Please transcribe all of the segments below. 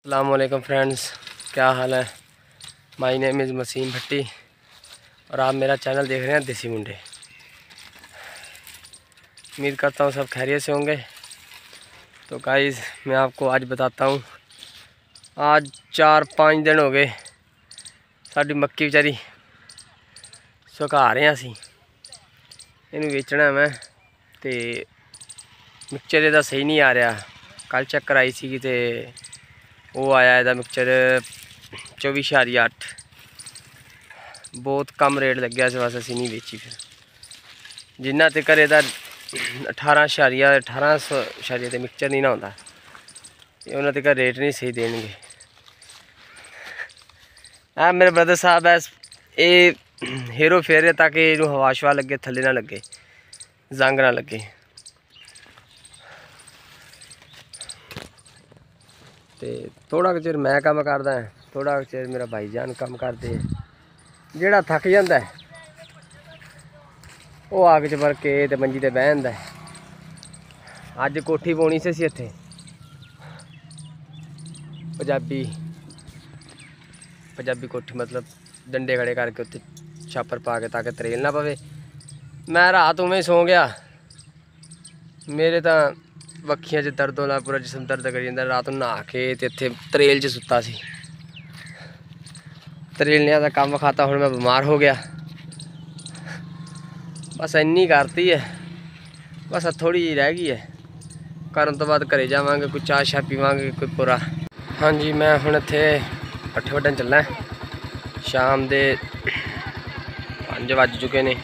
अस्सलाम वालेकुम फ्रेंड्स, क्या हाल है। My name is Maseem Bhatti और आप मेरा चैनल देख रहे हैं देसी मुंडे। उम्मीद करता हूँ सब खैरियत से होंगे। तो गाइस मैं आपको आज बताता हूँ, आज 4-5 दिन हो गए साड़ी मक्की बेचारी सुका रहे हैं असी इन्हू बेचना। मैं तो मिक्सचर इहदा सही नहीं आ रहा। कल चेक कराई सी तो वो आया इहदा मिक्सचर 24.8। बहुत कम रेट लग्या, इस वास्ते असी नहीं बेची। फिर जिन्ना तक इहदा 18.18 ते मिक्सचर नहीं ना होंदा, उन्होंने तक रेट नहीं सही देंगे। हाँ मेरे ब्रदर साहब है, ये हीरो फेरे ताकि इनू हवा शवा लगे, थले ना लगे, जंग ना लगे। तो थोड़ा चिर मैं काम करदा है, थोड़ा चिर मेरा भाईजान काम करते। जेड़ा थक जाता है वो आग च भर के ते मंजी ते बह जांदा है। अज कोठी पाउणी सी इत्थे पंजाबी कोठी, मतलब डंडे खड़े करके उत्ते छापर पा के ताकि तरेल ना पवे। मैं रात उवें सो गया, मेरे तो बखियां च दर्द होना, पूरा जिसम दर्द करी जांदा। रात नहा के ते इत्थे तरेल च सुत्ता सी। तरेलने का काम खाता, हुण मैं बीमार हो गया। बस इन्नी करती है, बस थोड़ी जी रह गई है। करन तो बाद घरे जावांगे, कोई चाह शाह पीवांगे, कोई पूरा। हाँ जी, मैं हुण इत्थे पट्ठे वड्डन चलना। शाम के 5 बज चुके ने।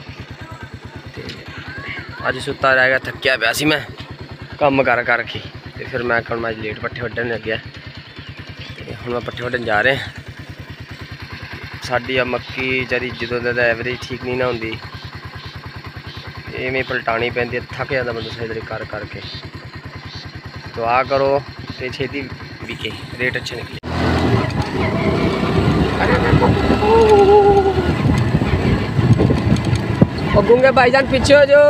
अज सुता रह गया, थक्या पिया सी मैं कम कर करके। तो फिर मैं कल अज लेट पट्ठे वड्डन लग्या। हुण मैं पट्ठे वड्डन जा रहे। साडी मक्की जरी जदों दा एवरेज ठीक नहीं ना होंदी, इवें पलटानी पैंदी, थक जाता बंदा सही कर करके। दुआ करो तो छेती बिके, रेट अच्छे निकले। गूंगे भाईजान पीछे हो जो।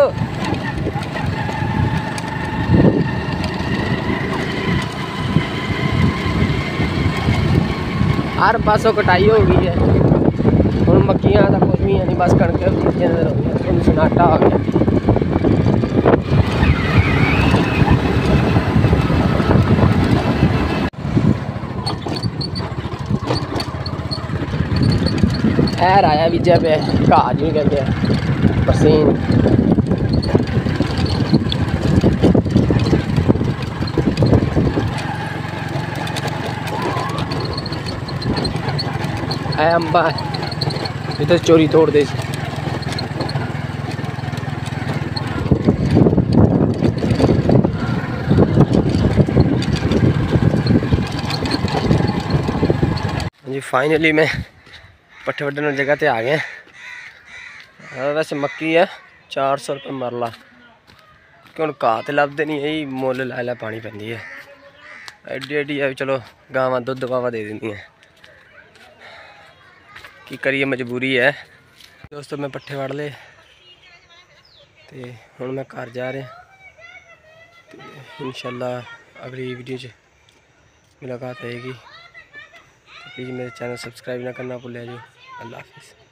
हर पासों कटाई हो गई है, हुण मक्कियां का कुछ भी है नहीं, बस कणक नजर हो गया, सन्नाटा हो गया। ऐर आया बीजा पे, घाह जी कहते हैं, बरसीन। है अंबा इधर चोरी तोड़ दे। जी फाइनली मैं पट्ठे वड्डन वाली जगह ते आ गया। वैसे मक्की है 400 रुपये मरला, कि हम घाह तो लभदे नहीं, यही मुल लै लै पानी पैंदी है। एड्डी एड्डी है, चलो गावां दुद्ध वावा दे देंदियां, की करिए मजबूरी है। दोस्तों मैं पट्ठे वड़ ले ते हुण मैं घर जा रहा। इंशाल्लाह अगली वीडियो च मुलाकात होएगी। प्लीज़ मेरे चैनल सब्सक्राइब ना करना भुल्लिया जी। अल्लाह हाफिज़।